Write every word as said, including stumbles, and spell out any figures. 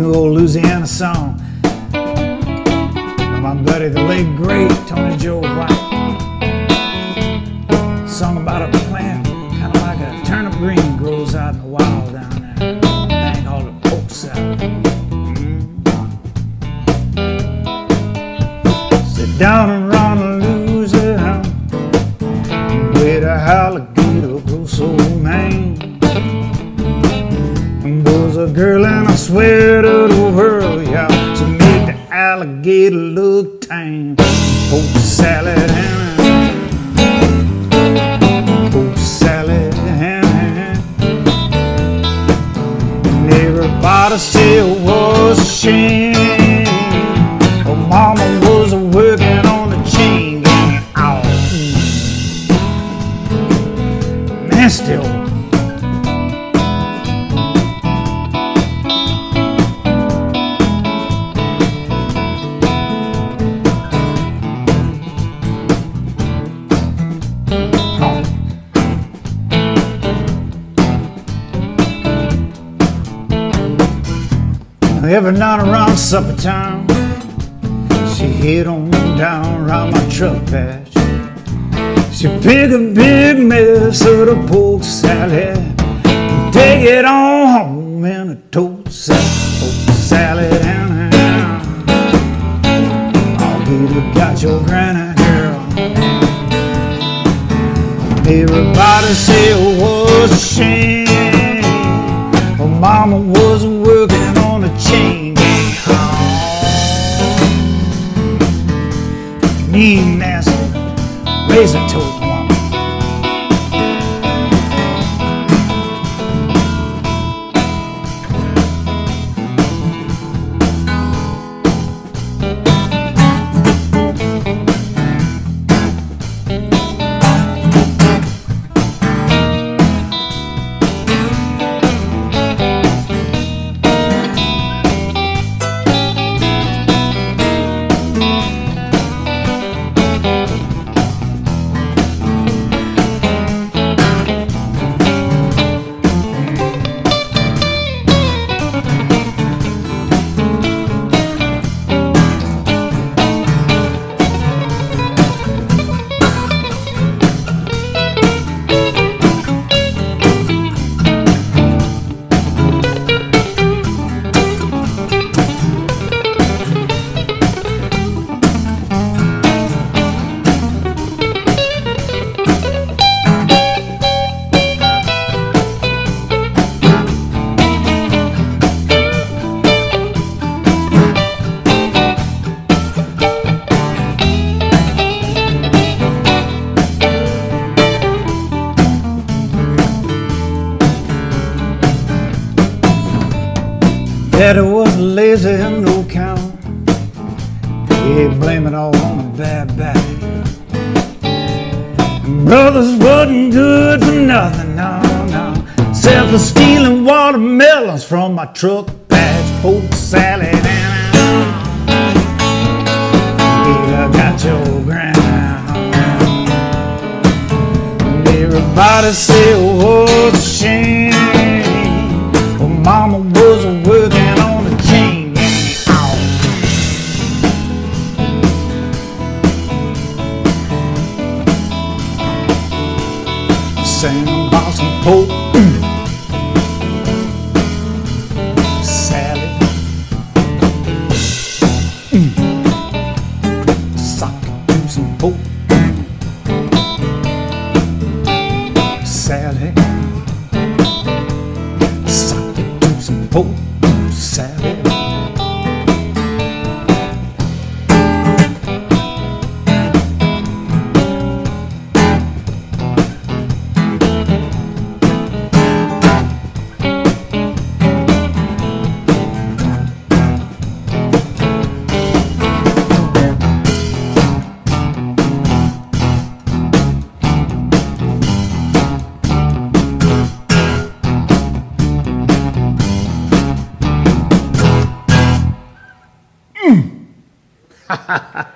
new old Louisiana song by my buddy, the late great Tony Joe White. Song about a plant, kind of like a turnip green, grows out in the wild down there. A thing called a polk salad. Mm. Sit down and run Louisiana, where the alligator grows so mean. Was a girl and I swear to the world, yeah, to make the alligator look tame. Polk Salad Annie, Polk Salad Annie. And everybody said it was a shame, her mama was working on the chain gang. Ow. Nasty old. Every night around supper time, she hit on down around my truck patch. She pick a big mess of the polk salad and take it on home in a toast salad. Polk salad and I'll give you got your granny girl. Everybody say it was a shame, her mama was working on the chain gang. Mean, nasty, razor-toed woman. Daddy was lazy and no count. He blame it all on a bad back. And brothers wasn't good for nothing, no, no, except for stealing watermelons from my truck patch. Polk salad Annie, yeah, I got your grandma. And everybody say it was a shame, well, mama was working on the chain gang. Ow. Sang about some polk salad. Mm. Sock it to some polk salad. Sock it to some polk salad. Ha ha ha.